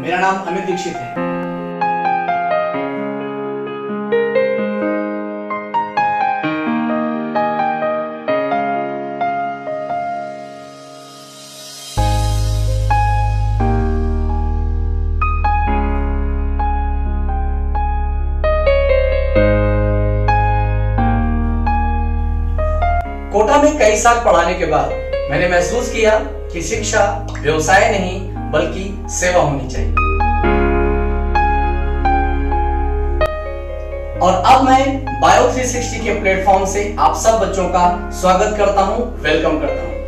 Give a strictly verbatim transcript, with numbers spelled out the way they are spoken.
मेरा नाम अमित दीक्षित है। कोटा में कई साल पढ़ाने के बाद मैंने महसूस किया कि शिक्षा व्यवसाय नहीं बल्कि सेवा होनी चाहिए। और अब मैं बायो थ्री सिक्सटी के प्लेटफॉर्म से आप सब बच्चों का स्वागत करता हूं, वेलकम करता हूं।